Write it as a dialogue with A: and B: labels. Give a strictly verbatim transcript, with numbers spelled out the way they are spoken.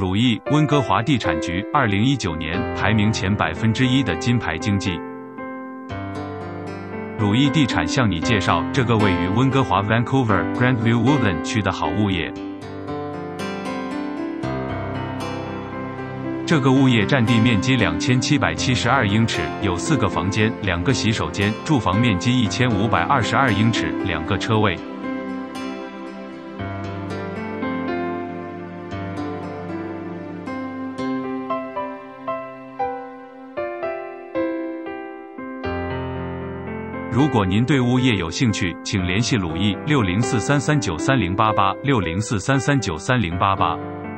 A: 鲁艺温哥华地产局二零一九年排名前百分之一的金牌经纪。鲁艺地产向你介绍这个位于温哥华 Vancouver Grandview Woodland 区的好物业。这个物业占地面积两千七百七十二英尺，有四个房间、两个洗手间，住房面积一千五百二十二英尺，两个车位。如果您对物业有兴趣，请联系鲁艺六零四三三九三零八八六零四三三九三零八八。